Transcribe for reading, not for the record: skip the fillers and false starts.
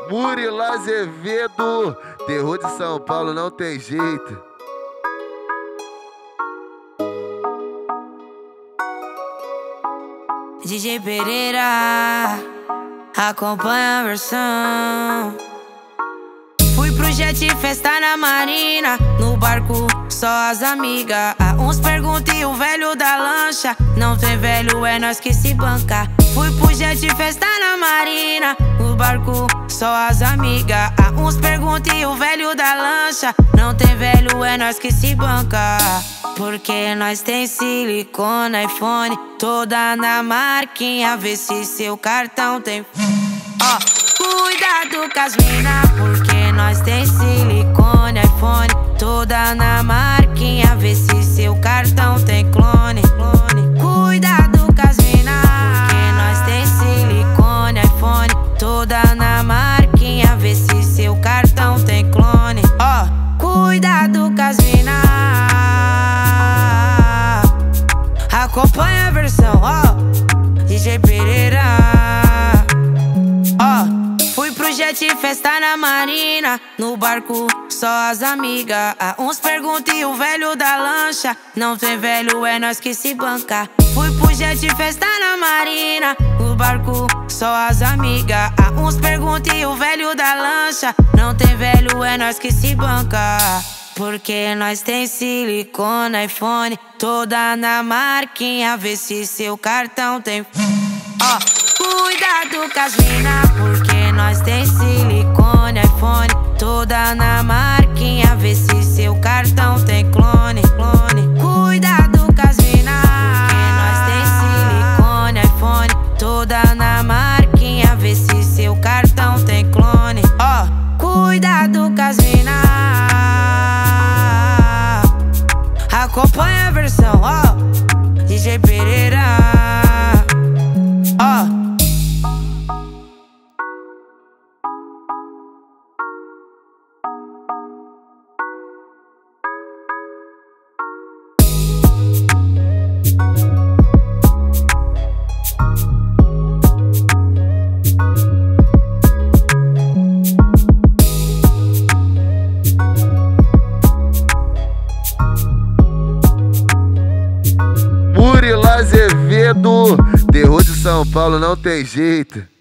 Murilo Azevedo, terror de São Paulo não tem jeito. DJ Pereira, acompanha a versão. Fui pro jet festa na marina, no barco só as amigas. Uns perguntam e o velho da lancha, não tem velho, é nós que se banca. Fui pro jet festa na marina, no barco só as amigas. Uns perguntam e o velho da lancha, não tem velho, é nós que se banca. Porque nós tem silicone, iPhone, toda na marquinha, vê se seu cartão tem. Cuidado com as mina, porque nós tem silicone, iPhone, toda na marquinha, vê se seu cartão tem clone. Cuidado com as mina, porque nós tem silicone, iPhone, toda na marquinha, vê se seu cartão tem clone. Cuidado com as mina, acompanha a versão, DJ Pereira. Fui pro jet festa na marina, no barco só as amigas. Uns perguntam e o velho da lancha, não tem velho, é nós que se banca. Fui pro jet festa na marina, no barco só as amigas. Uns perguntam e o velho da lancha, não tem velho, é nós que se banca. Porque nós tem silicone, iPhone, toda na marquinha, vê se seu cartão tem. Cuidado com as mina, porque nós tem silicone, iPhone, toda na marquinha, vê se seu cartão tem clone. Cuidado com as mina, porque nós tem silicone, iPhone, toda na marquinha, vê se seu cartão tem clone. Cuidado com as mina, acompanha a versão, DJ Pereira. Murilo Azevedo, terror de São Paulo não tem jeito.